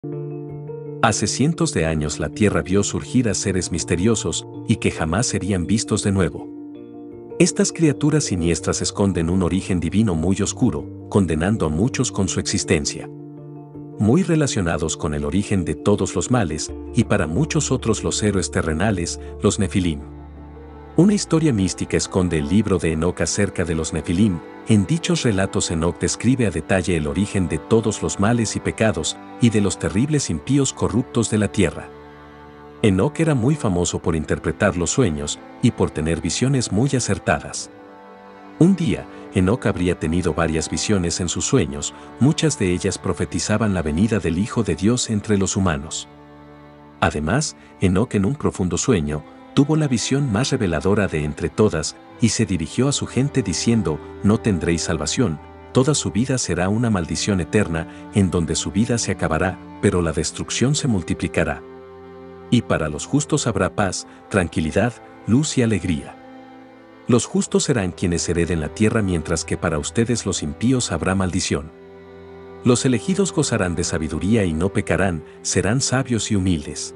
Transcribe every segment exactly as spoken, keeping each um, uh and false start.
Hace cientos de años la Tierra vio surgir a seres misteriosos y que jamás serían vistos de nuevo. Estas criaturas siniestras esconden un origen divino muy oscuro, condenando a muchos con su existencia. Muy relacionados con el origen de todos los males, y para muchos otros los héroes terrenales, los Nefilim. Una historia mística esconde el libro de Enoc acerca de los Nefilim. En dichos relatos Enoc describe a detalle el origen de todos los males y pecados, y de los terribles impíos corruptos de la tierra. Enoc era muy famoso por interpretar los sueños, y por tener visiones muy acertadas. Un día, Enoc habría tenido varias visiones en sus sueños, muchas de ellas profetizaban la venida del Hijo de Dios entre los humanos. Además, Enoc en un profundo sueño, tuvo la visión más reveladora de entre todas, y se dirigió a su gente diciendo: no tendréis salvación, toda su vida será una maldición eterna, en donde su vida se acabará, pero la destrucción se multiplicará. Y para los justos habrá paz, tranquilidad, luz y alegría. Los justos serán quienes hereden la tierra, mientras que para ustedes los impíos habrá maldición. Los elegidos gozarán de sabiduría y no pecarán, serán sabios y humildes.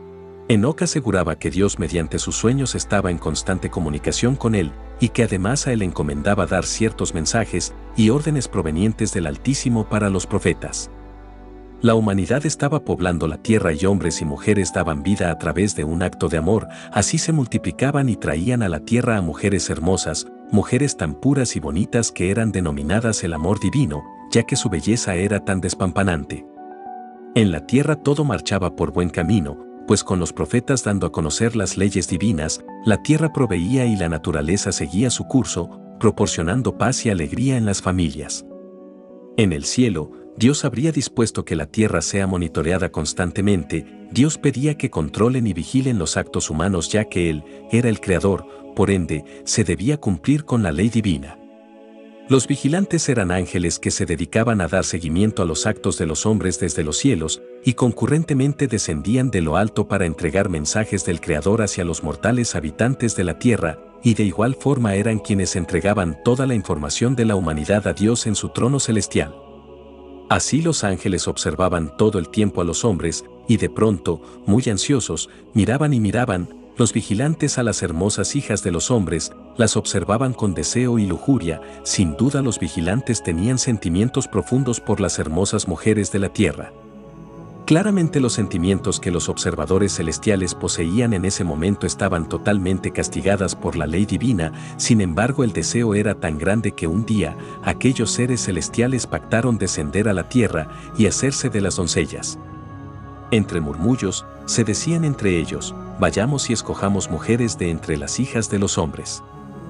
Enoc aseguraba que Dios mediante sus sueños estaba en constante comunicación con él, y que además a él encomendaba dar ciertos mensajes y órdenes provenientes del Altísimo para los profetas. La humanidad estaba poblando la tierra y hombres y mujeres daban vida a través de un acto de amor, así se multiplicaban y traían a la tierra a mujeres hermosas, mujeres tan puras y bonitas que eran denominadas el amor divino, ya que su belleza era tan despampanante. En la tierra todo marchaba por buen camino, pues con los profetas dando a conocer las leyes divinas, la tierra proveía y la naturaleza seguía su curso, proporcionando paz y alegría en las familias. En el cielo, Dios habría dispuesto que la tierra sea monitoreada constantemente. Dios pedía que controlen y vigilen los actos humanos, ya que Él era el Creador, por ende, se debía cumplir con la ley divina. Los vigilantes eran ángeles que se dedicaban a dar seguimiento a los actos de los hombres desde los cielos, y concurrentemente descendían de lo alto para entregar mensajes del Creador hacia los mortales habitantes de la tierra, y de igual forma eran quienes entregaban toda la información de la humanidad a Dios en su trono celestial. Así los ángeles observaban todo el tiempo a los hombres, y de pronto, muy ansiosos, miraban y miraban, los vigilantes a las hermosas hijas de los hombres, las observaban con deseo y lujuria. Sin duda los vigilantes tenían sentimientos profundos por las hermosas mujeres de la tierra. Claramente los sentimientos que los observadores celestiales poseían en ese momento estaban totalmente castigadas por la ley divina. Sin embargo, el deseo era tan grande que un día, aquellos seres celestiales pactaron descender a la tierra y hacerse de las doncellas. Entre murmullos, se decían entre ellos: vayamos y escojamos mujeres de entre las hijas de los hombres.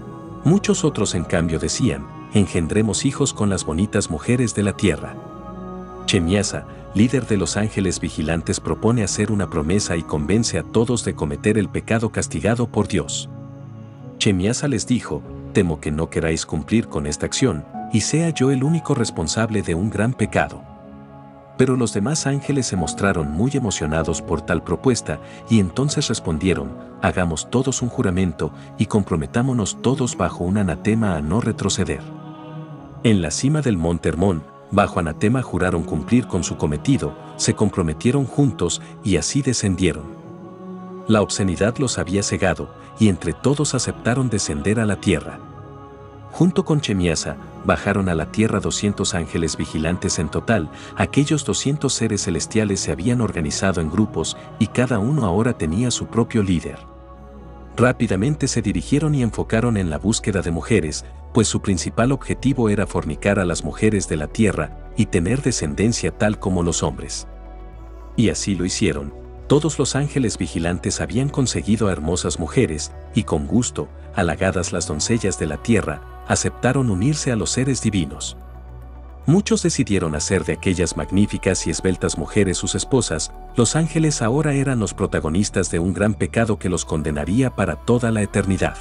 Muchos otros en cambio decían: engendremos hijos con las bonitas mujeres de la tierra. Chemiasa, líder de los ángeles vigilantes, propone hacer una promesa y convence a todos de cometer el pecado castigado por Dios. Chemiasa les dijo: temo que no queráis cumplir con esta acción, y sea yo el único responsable de un gran pecado. Pero los demás ángeles se mostraron muy emocionados por tal propuesta, y entonces respondieron: hagamos todos un juramento, y comprometámonos todos bajo un anatema a no retroceder. En la cima del monte Hermón, bajo anatema juraron cumplir con su cometido, se comprometieron juntos y así descendieron. La obscenidad los había cegado, y entre todos aceptaron descender a la tierra. Junto con Chemiasa, bajaron a la tierra doscientos ángeles vigilantes en total. Aquellos doscientos seres celestiales se habían organizado en grupos, y cada uno ahora tenía su propio líder. Rápidamente se dirigieron y enfocaron en la búsqueda de mujeres, pues su principal objetivo era fornicar a las mujeres de la tierra y tener descendencia tal como los hombres. Y así lo hicieron. Todos los ángeles vigilantes habían conseguido a hermosas mujeres, y con gusto, halagadas las doncellas de la tierra, aceptaron unirse a los seres divinos. Muchos decidieron hacer de aquellas magníficas y esbeltas mujeres sus esposas. Los ángeles ahora eran los protagonistas de un gran pecado que los condenaría para toda la eternidad.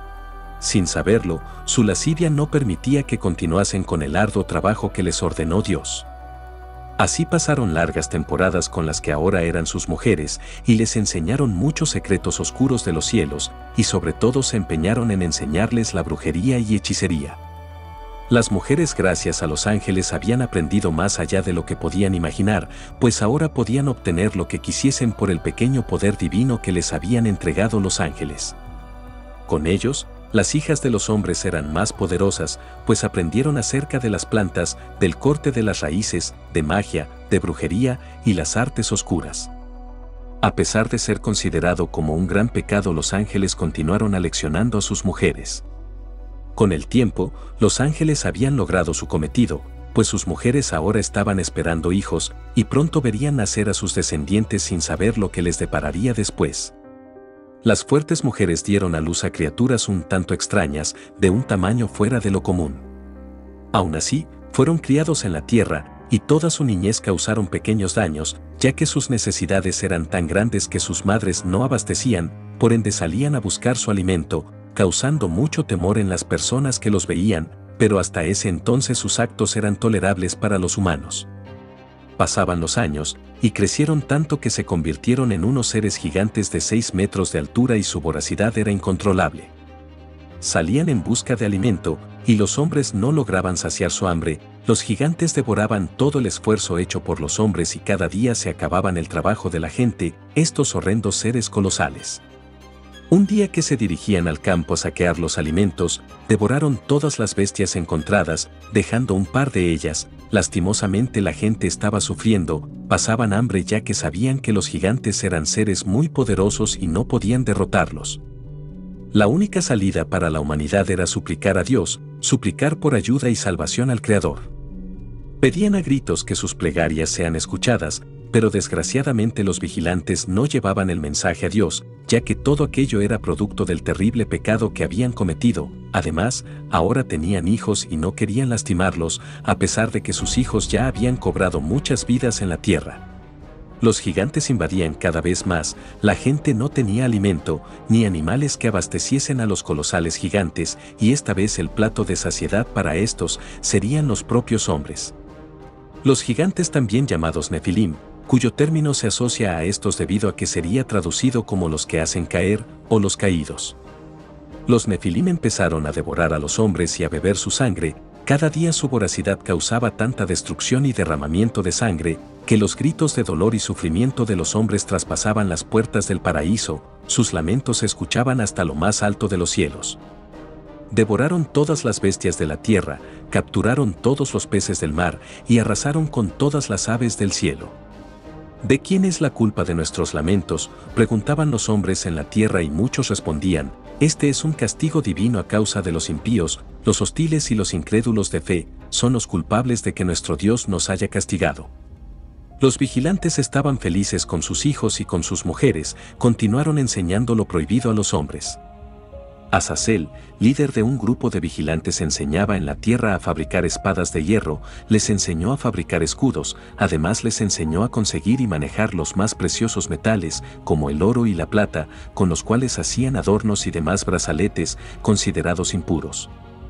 Sin saberlo, su lascivia no permitía que continuasen con el arduo trabajo que les ordenó Dios. Así pasaron largas temporadas con las que ahora eran sus mujeres, y les enseñaron muchos secretos oscuros de los cielos, y sobre todo se empeñaron en enseñarles la brujería y hechicería. Las mujeres, gracias a los ángeles, habían aprendido más allá de lo que podían imaginar, pues ahora podían obtener lo que quisiesen por el pequeño poder divino que les habían entregado los ángeles. Con ellos, las hijas de los hombres eran más poderosas, pues aprendieron acerca de las plantas, del corte de las raíces, de magia, de brujería y las artes oscuras. A pesar de ser considerado como un gran pecado, los ángeles continuaron aleccionando a sus mujeres. Con el tiempo, los ángeles habían logrado su cometido, pues sus mujeres ahora estaban esperando hijos, y pronto verían nacer a sus descendientes sin saber lo que les depararía después. Las fuertes mujeres dieron a luz a criaturas un tanto extrañas, de un tamaño fuera de lo común. Aún así, fueron criados en la tierra, y toda su niñez causaron pequeños daños, ya que sus necesidades eran tan grandes que sus madres no abastecían, por ende salían a buscar su alimento, causando mucho temor en las personas que los veían, pero hasta ese entonces sus actos eran tolerables para los humanos. Pasaban los años, y crecieron tanto que se convirtieron en unos seres gigantes de seis metros de altura y su voracidad era incontrolable. Salían en busca de alimento, y los hombres no lograban saciar su hambre, los gigantes devoraban todo el esfuerzo hecho por los hombres y cada día se acababan el trabajo de la gente, estos horrendos seres colosales. Un día que se dirigían al campo a saquear los alimentos, devoraron todas las bestias encontradas, dejando un par de ellas. Lastimosamente la gente estaba sufriendo, pasaban hambre ya que sabían que los gigantes eran seres muy poderosos y no podían derrotarlos. La única salida para la humanidad era suplicar a Dios, suplicar por ayuda y salvación al Creador. Pedían a gritos que sus plegarias sean escuchadas, pero desgraciadamente los vigilantes no llevaban el mensaje a Dios, ya que todo aquello era producto del terrible pecado que habían cometido. Además, ahora tenían hijos y no querían lastimarlos, a pesar de que sus hijos ya habían cobrado muchas vidas en la tierra. Los gigantes invadían cada vez más, la gente no tenía alimento, ni animales que abasteciesen a los colosales gigantes, y esta vez el plato de saciedad para estos serían los propios hombres. Los gigantes, también llamados Nefilim, cuyo término se asocia a estos debido a que sería traducido como los que hacen caer o los caídos. Los Nefilim empezaron a devorar a los hombres y a beber su sangre. Cada día su voracidad causaba tanta destrucción y derramamiento de sangre que los gritos de dolor y sufrimiento de los hombres traspasaban las puertas del paraíso, sus lamentos se escuchaban hasta lo más alto de los cielos. Devoraron todas las bestias de la tierra, capturaron todos los peces del mar y arrasaron con todas las aves del cielo. ¿De quién es la culpa de nuestros lamentos?, preguntaban los hombres en la tierra y muchos respondían, este es un castigo divino a causa de los impíos, los hostiles y los incrédulos de fe, son los culpables de que nuestro Dios nos haya castigado. Los vigilantes estaban felices con sus hijos y con sus mujeres, continuaron enseñando lo prohibido a los hombres. Azazel, líder de un grupo de vigilantes, enseñaba en la tierra a fabricar espadas de hierro, les enseñó a fabricar escudos, además les enseñó a conseguir y manejar los más preciosos metales, como el oro y la plata, con los cuales hacían adornos y demás brazaletes, considerados impuros.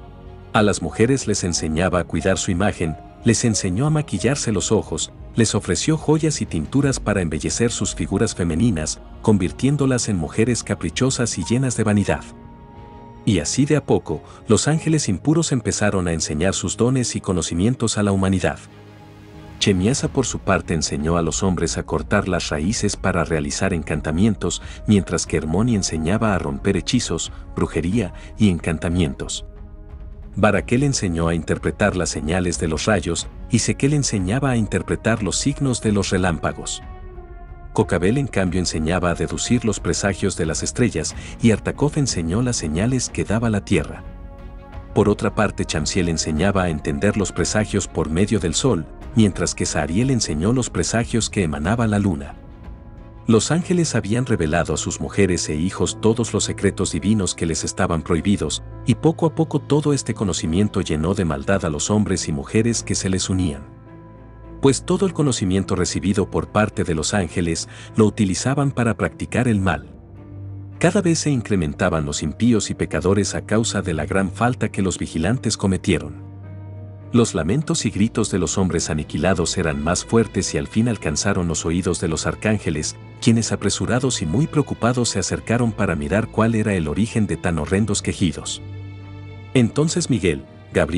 A las mujeres les enseñaba a cuidar su imagen, les enseñó a maquillarse los ojos, les ofreció joyas y tinturas para embellecer sus figuras femeninas, convirtiéndolas en mujeres caprichosas y llenas de vanidad. Y así de a poco, los ángeles impuros empezaron a enseñar sus dones y conocimientos a la humanidad. Chemiasa por su parte enseñó a los hombres a cortar las raíces para realizar encantamientos, mientras que Hermoni enseñaba a romper hechizos, brujería y encantamientos. Baraquel enseñó a interpretar las señales de los rayos, y Sequel enseñaba a interpretar los signos de los relámpagos. Cocabel en cambio enseñaba a deducir los presagios de las estrellas y Artakov enseñó las señales que daba la tierra. Por otra parte, Chamsiel enseñaba a entender los presagios por medio del sol, mientras que Sahariel enseñó los presagios que emanaba la luna. Los ángeles habían revelado a sus mujeres e hijos todos los secretos divinos que les estaban prohibidos, y poco a poco todo este conocimiento llenó de maldad a los hombres y mujeres que se les unían. Pues todo el conocimiento recibido por parte de los ángeles lo utilizaban para practicar el mal. Cada vez se incrementaban los impíos y pecadores a causa de la gran falta que los vigilantes cometieron. Los lamentos y gritos de los hombres aniquilados eran más fuertes y al fin alcanzaron los oídos de los arcángeles, quienes apresurados y muy preocupados se acercaron para mirar cuál era el origen de tan horrendos quejidos. Entonces Miguel, Gabriel,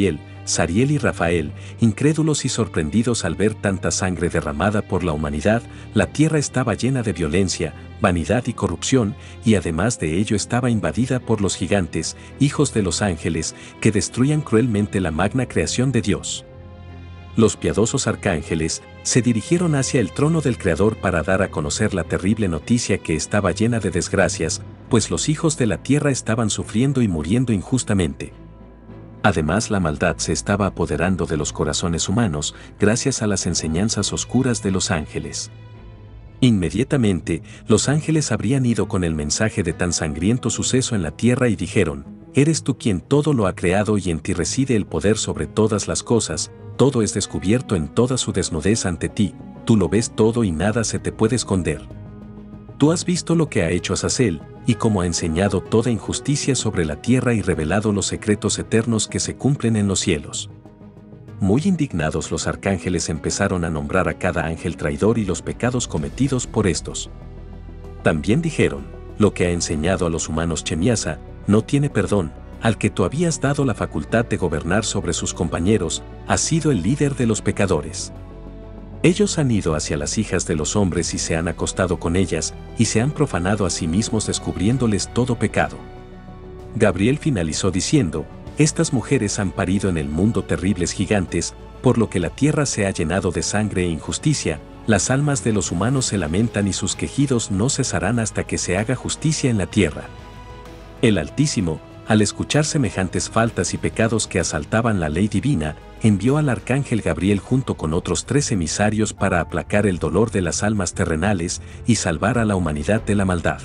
Sariel y Rafael, incrédulos y sorprendidos al ver tanta sangre derramada por la humanidad. La tierra estaba llena de violencia, vanidad y corrupción, y además de ello estaba invadida por los gigantes, hijos de los ángeles, que destruían cruelmente la magna creación de Dios. Los piadosos arcángeles se dirigieron hacia el trono del Creador para dar a conocer la terrible noticia que estaba llena de desgracias, pues los hijos de la tierra estaban sufriendo y muriendo injustamente. Además, la maldad se estaba apoderando de los corazones humanos gracias a las enseñanzas oscuras de los ángeles. Inmediatamente, los ángeles habrían ido con el mensaje de tan sangriento suceso en la tierra y dijeron: «Eres tú quien todo lo ha creado y en ti reside el poder sobre todas las cosas, todo es descubierto en toda su desnudez ante ti, tú lo ves todo y nada se te puede esconder. Tú has visto lo que ha hecho Azazel, y cómo ha enseñado toda injusticia sobre la tierra y revelado los secretos eternos que se cumplen en los cielos». Muy indignados, los arcángeles empezaron a nombrar a cada ángel traidor y los pecados cometidos por estos. También dijeron: «Lo que ha enseñado a los humanos Chemiasa no tiene perdón, al que tú habías dado la facultad de gobernar sobre sus compañeros, ha sido el líder de los pecadores. Ellos han ido hacia las hijas de los hombres y se han acostado con ellas, y se han profanado a sí mismos descubriéndoles todo pecado». Gabriel finalizó diciendo: «Estas mujeres han parido en el mundo terribles gigantes, por lo que la tierra se ha llenado de sangre e injusticia, las almas de los humanos se lamentan y sus quejidos no cesarán hasta que se haga justicia en la tierra». El Altísimo, al escuchar semejantes faltas y pecados que asaltaban la ley divina, envió al arcángel Gabriel junto con otros tres emisarios para aplacar el dolor de las almas terrenales y salvar a la humanidad de la maldad.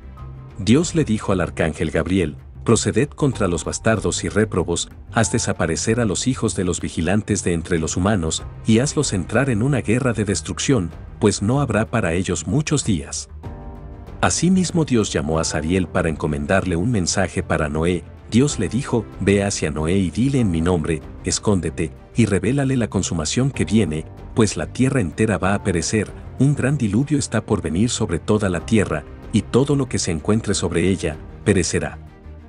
Dios le dijo al arcángel Gabriel: «Proceded contra los bastardos y réprobos, haz desaparecer a los hijos de los vigilantes de entre los humanos, y hazlos entrar en una guerra de destrucción, pues no habrá para ellos muchos días». Asimismo, Dios llamó a Sariel para encomendarle un mensaje para Noé. Dios le dijo: «Ve hacia Noé y dile en mi nombre, escóndete, y revélale la consumación que viene, pues la tierra entera va a perecer, un gran diluvio está por venir sobre toda la tierra, y todo lo que se encuentre sobre ella, perecerá».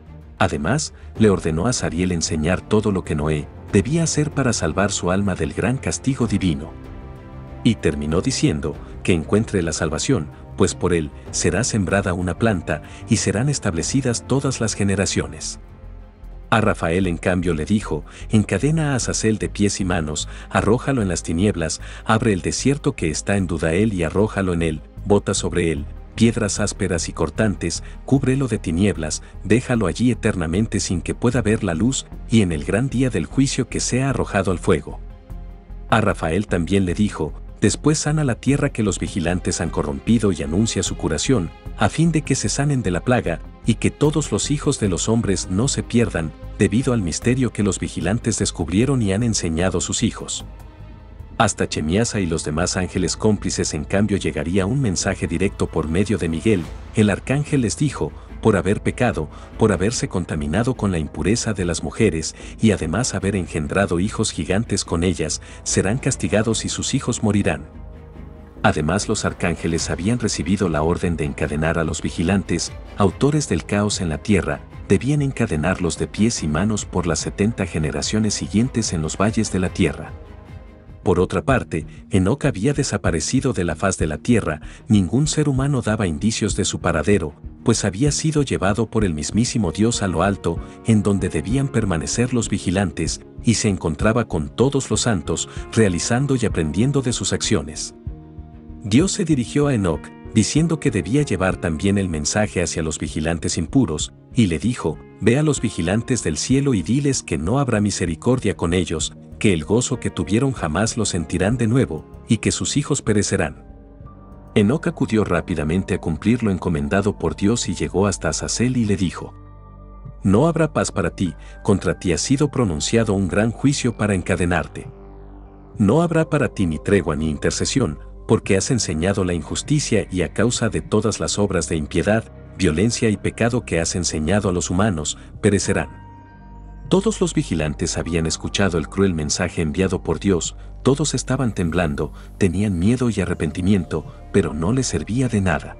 Además, le ordenó a Sariel enseñar todo lo que Noé debía hacer para salvar su alma del gran castigo divino. Y terminó diciendo: «Que encuentre la salvación, pues por él será sembrada una planta y serán establecidas todas las generaciones». A Rafael, en cambio, le dijo: «Encadena a Azazel de pies y manos, arrójalo en las tinieblas, abre el desierto que está en Dudael y arrójalo en él, bota sobre él piedras ásperas y cortantes, cúbrelo de tinieblas, déjalo allí eternamente sin que pueda ver la luz, y en el gran día del juicio que sea arrojado al fuego». A Rafael también le dijo: «Después sana la tierra que los vigilantes han corrompido y anuncia su curación, a fin de que se sanen de la plaga, y que todos los hijos de los hombres no se pierdan, debido al misterio que los vigilantes descubrieron y han enseñado a sus hijos». Hasta Chemiasa y los demás ángeles cómplices, en cambio, llegaría un mensaje directo por medio de Miguel. El arcángel les dijo: «Por haber pecado, por haberse contaminado con la impureza de las mujeres, y además haber engendrado hijos gigantes con ellas, serán castigados y sus hijos morirán». Además, los arcángeles habían recibido la orden de encadenar a los vigilantes, autores del caos en la tierra, debían encadenarlos de pies y manos por las setenta generaciones siguientes en los valles de la tierra. Por otra parte, Enoc había desaparecido de la faz de la tierra, ningún ser humano daba indicios de su paradero, pues había sido llevado por el mismísimo Dios a lo alto, en donde debían permanecer los vigilantes, y se encontraba con todos los santos, realizando y aprendiendo de sus acciones. Dios se dirigió a Enoc, diciendo que debía llevar también el mensaje hacia los vigilantes impuros, y le dijo: «Ve a los vigilantes del cielo y diles que no habrá misericordia con ellos, que el gozo que tuvieron jamás lo sentirán de nuevo, y que sus hijos perecerán». Enoc acudió rápidamente a cumplir lo encomendado por Dios y llegó hasta Azazel y le dijo: «No habrá paz para ti, contra ti ha sido pronunciado un gran juicio para encadenarte. No habrá para ti ni tregua ni intercesión, porque has enseñado la injusticia y a causa de todas las obras de impiedad, violencia y pecado que has enseñado a los humanos, perecerán». Todos los vigilantes habían escuchado el cruel mensaje enviado por Dios, todos estaban temblando, tenían miedo y arrepentimiento, pero no les servía de nada.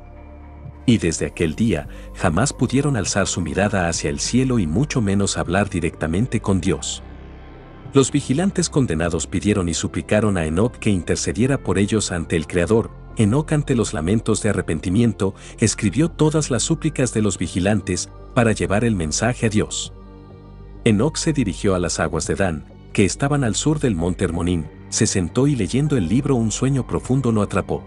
Y desde aquel día, jamás pudieron alzar su mirada hacia el cielo y mucho menos hablar directamente con Dios. Los vigilantes condenados pidieron y suplicaron a Enoc que intercediera por ellos ante el Creador. Enoc, ante los lamentos de arrepentimiento, escribió todas las súplicas de los vigilantes para llevar el mensaje a Dios. Enoc se dirigió a las aguas de Dan, que estaban al sur del monte Hermonim, se sentó y leyendo el libro un sueño profundo lo atrapó.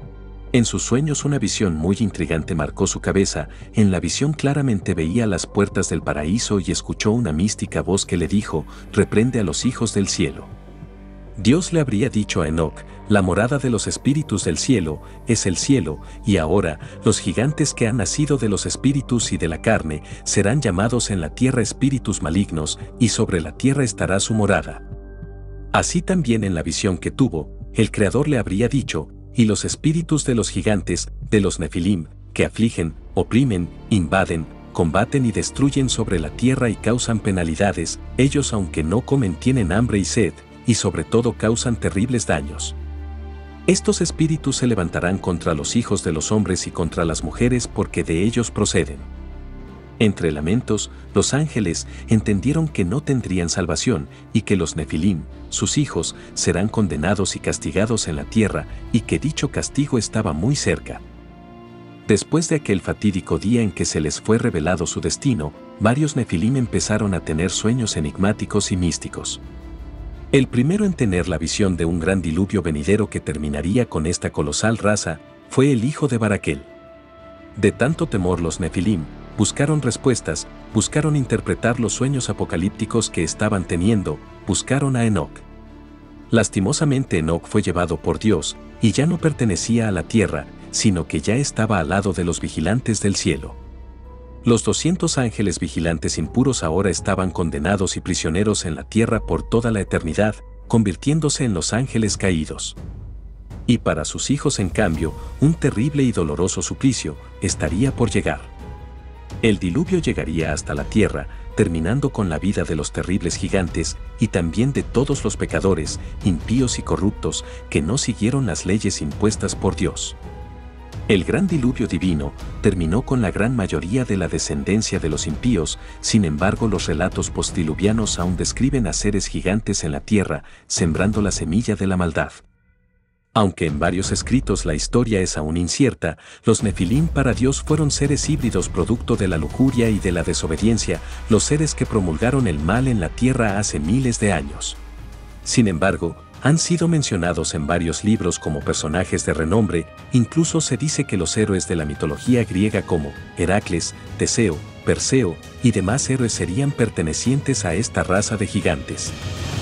En sus sueños una visión muy intrigante marcó su cabeza. En la visión claramente veía las puertas del paraíso y escuchó una mística voz que le dijo: reprende a los hijos del cielo. Dios le habría dicho a Enoc: la morada de los espíritus del cielo es el cielo, y ahora los gigantes que han nacido de los espíritus y de la carne serán llamados en la tierra espíritus malignos, y sobre la tierra estará su morada. Así también en la visión que tuvo, el Creador le habría dicho: y los espíritus de los gigantes, de los Nefilim, que afligen, oprimen, invaden, combaten y destruyen sobre la tierra y causan penalidades, ellos aunque no comen tienen hambre y sed, y sobre todo causan terribles daños. Estos espíritus se levantarán contra los hijos de los hombres y contra las mujeres porque de ellos proceden. Entre lamentos, los ángeles entendieron que no tendrían salvación y que los Nefilim, sus hijos, serán condenados y castigados en la tierra y que dicho castigo estaba muy cerca. Después de aquel fatídico día en que se les fue revelado su destino, varios Nefilim empezaron a tener sueños enigmáticos y místicos. El primero en tener la visión de un gran diluvio venidero que terminaría con esta colosal raza fue el hijo de Baraquel. De tanto temor los Nefilim buscaron respuestas, buscaron interpretar los sueños apocalípticos que estaban teniendo, buscaron a Enoc. Lastimosamente Enoc fue llevado por Dios, y ya no pertenecía a la tierra, sino que ya estaba al lado de los vigilantes del cielo. Los doscientos ángeles vigilantes impuros ahora estaban condenados y prisioneros en la tierra por toda la eternidad, convirtiéndose en los ángeles caídos. Y para sus hijos, en cambio, un terrible y doloroso suplicio estaría por llegar. El diluvio llegaría hasta la tierra, terminando con la vida de los terribles gigantes y también de todos los pecadores, impíos y corruptos que no siguieron las leyes impuestas por Dios. El gran diluvio divino terminó con la gran mayoría de la descendencia de los impíos. Sin embargo, los relatos postdiluvianos aún describen a seres gigantes en la tierra, sembrando la semilla de la maldad. Aunque en varios escritos la historia es aún incierta, los Nefilim para Dios fueron seres híbridos producto de la lujuria y de la desobediencia, los seres que promulgaron el mal en la tierra hace miles de años. Sin embargo, han sido mencionados en varios libros como personajes de renombre. Incluso se dice que los héroes de la mitología griega como Heracles, Teseo, Perseo y demás héroes serían pertenecientes a esta raza de gigantes.